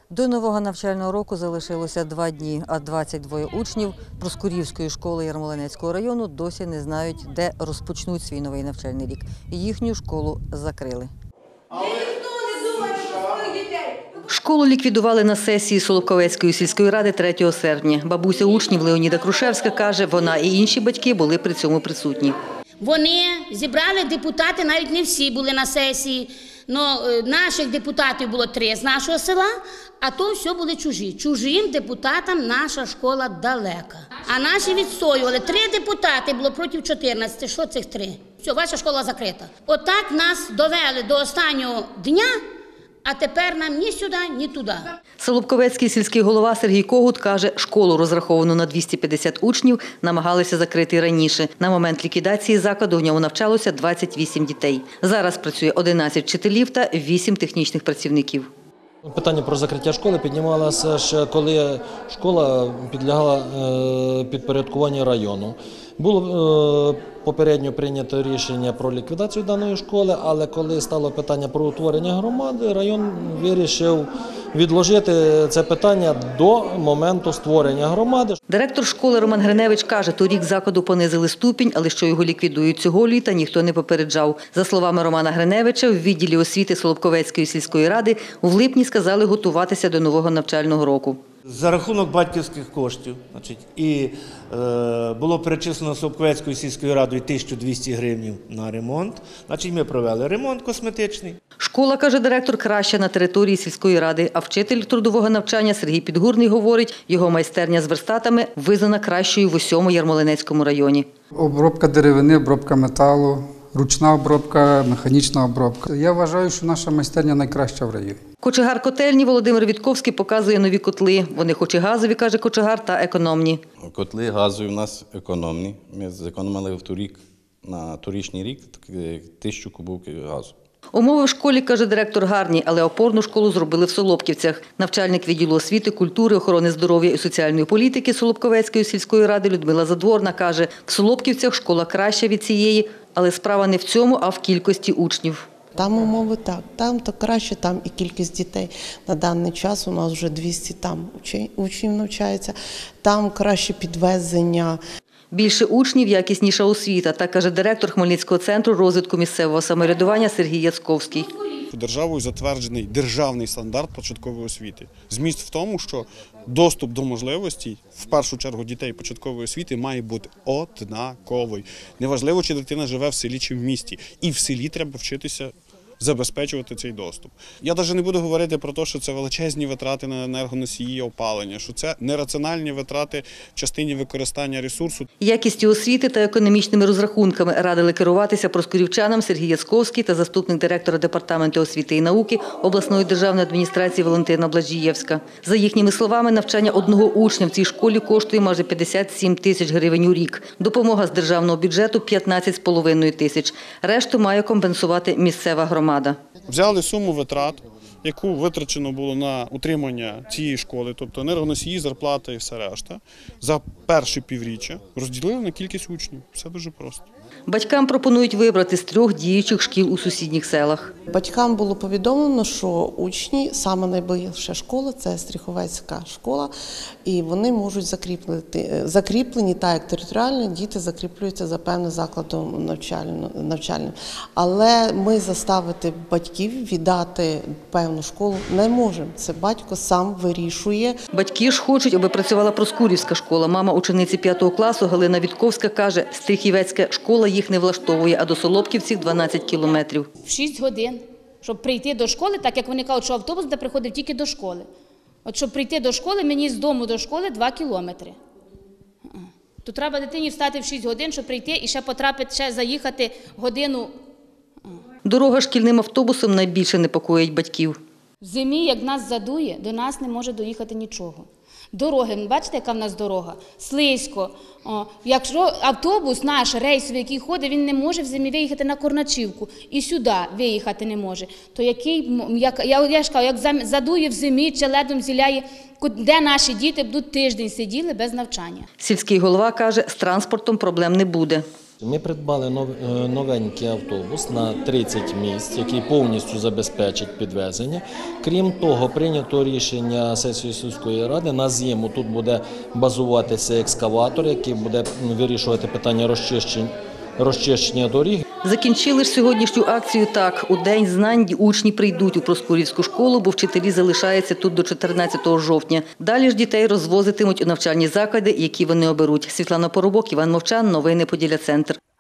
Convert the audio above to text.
До нового навчального року залишилося 2 дні, а 22 учнів Проскурівської школи Ярмолинецького району досі не знають, де розпочнуть свій новий навчальний рік. Їхню школу закрили. Школу ліквідували на сесії Солобковецької сільської ради 3 серпня. Бабуся учнів Леоніда Крушевська каже, вона і інші батьки були при цьому присутні. Вони зібрали депутати, навіть не всі були на сесії. Наших депутатів було 3 з нашого села, а то все були чужі. Чужим депутатам наша школа далека. А наші відстоювали. 3 депутати було проти 14. Що цих 3? Все, ваша школа закрита. Отак нас довели до останнього дня, а тепер нам ні сюди, ні туди. Солобковецький сільський голова Сергій Когут каже, школу, розраховану на 250 учнів, намагалися закрити раніше. На момент ліквідації закладу в ньому навчалося 28 дітей. Зараз працює 11 вчителів та 8 технічних працівників. Питання про закриття школи піднімалося ще коли школа підлягала підпорядкуванню району. Було попередньо прийнято рішення про ліквідацію даної школи, але коли стало питання про утворення громади, район вирішив відложити це питання до моменту створення громади. Директор школи Роман Гриневич каже, торік закладу понизили ступінь, але що його ліквідують цього літа, ніхто не попереджав. За словами Романа Гриневича, в відділі освіти Солобковецької сільської ради в липні сказали готуватися до нового навчального року. За рахунок батьківських коштів було перечислено Солобковецькою сільською радою 1200 гривень на ремонт. Ми провели ремонт косметичний. Школа, каже директор, краща на території сільської ради, а вчитель трудового навчання Сергій Підгурний говорить, його майстерня з верстатами визнана кращою в усьому Ярмолинецькому районі. Обробка деревини, обробка металу, ручна обробка, механічна обробка. Я вважаю, що наша майстерня найкраща в районі. Кочегар котельні Володимир Вітковський показує нові котли. Вони хоч і газові, каже кочегар, та економні. Котли газові у нас економні. Ми зекономили на торічний рік 1000 кубів газу. Умови в школі, каже директор, гарні, але опорну школу зробили в Солобківцях. Навчальник відділу освіти, культури, охорони здоров'я і соціальної політики Солобковецької сільської ради Людмила Задворна каже, в Солобківцях школа краща від цієї, але справа не в цьому, а в кількості учнів. Там умови так, там то краще, там і кількість дітей. На даний час у нас вже 200 там учнів навчається, там краще підвезення. Більше учнів, якісніша освіта, так каже директор Хмельницького центру розвитку місцевого самоврядування Сергій Яцковський. Державою затверджений державний стандарт початкової освіти. Зміст в тому, що доступ до можливостей, в першу чергу дітей початкової освіти, має бути однаковий. Неважливо, чи дитина живе в селі чи в місті. І в селі треба вчитися забезпечувати цей доступ. Я навіть не буду говорити про те, що це величезні витрати на енергоносії, опалення, що це нераціональні витрати в частині використання ресурсу. Якістю освіти та економічними розрахунками радили керуватися проскурівчанам Сергій Яцковський та заступник директора Департаменту освіти і науки обласної державної адміністрації Валентина Блажієвська. За їхніми словами, навчання одного учня в цій школі коштує майже 57 тисяч гривень у рік. Допомога з державного бюджету – 15,5 тисяч. Решту має компенсувати місцева громада. Взяли суму витрат, яку витрачено було на утримання цієї школи, тобто енергоносії, зарплата і все решта, за перше півріччя розділили на кількість учнів. Все дуже просто. Батькам пропонують вибрати з 3 діючих шкіл у сусідніх селах. Батькам було повідомлено, що учні, саме найближча школа – це Стріховецька школа, і вони можуть закріплені, так як територіально, діти закріплюються за певним закладом навчальним. Але ми заставити батьків віддати певну школу не можемо. Це батько сам вирішує. Батьки ж хочуть, аби працювала Проскурівська школа. Мама учениці 5 класу Галина Вітковська каже, Стріхівецька школа їх не влаштовує, а до Солобківців 12 кілометрів. В 6 годин, щоб прийти до школи, так як вони кажуть, що автобус де приходив тільки до школи. От щоб прийти до школи, мені з дому до школи 2 кілометри. То треба дитині встати в 6 годин, щоб прийти і ще потрапити, ще заїхати годину. Дорога шкільним автобусом найбільше непокоїть батьків. В зимі, як нас задує, до нас не може доїхати нічого. Дороги, бачите, яка в нас дорога? Слизько. Якщо автобус наш рейсовий, який ходить, він не може в зимі виїхати на Корначівку і сюди виїхати не може. То я ж кажу, як задує в зимі чи ледом зіляє, де наші діти будуть тиждень сиділи без навчання. Сільський голова каже, з транспортом проблем не буде. Ми придбали новенький автобус на 30 місць, який повністю забезпечить підвезення. Крім того, прийнято рішення сесії сільської ради. На зиму тут буде базуватися екскаватор, який буде вирішувати питання розчищення доріг. Закінчили ж сьогоднішню акцію так. У День знань учні прийдуть у Проскурівську школу, бо вчителі залишаються тут до 14 жовтня. Далі ж дітей розвозитимуть у навчальні заклади, які вони оберуть. Світлана Поробок, Іван Мовчан. Новини Поділля Центр.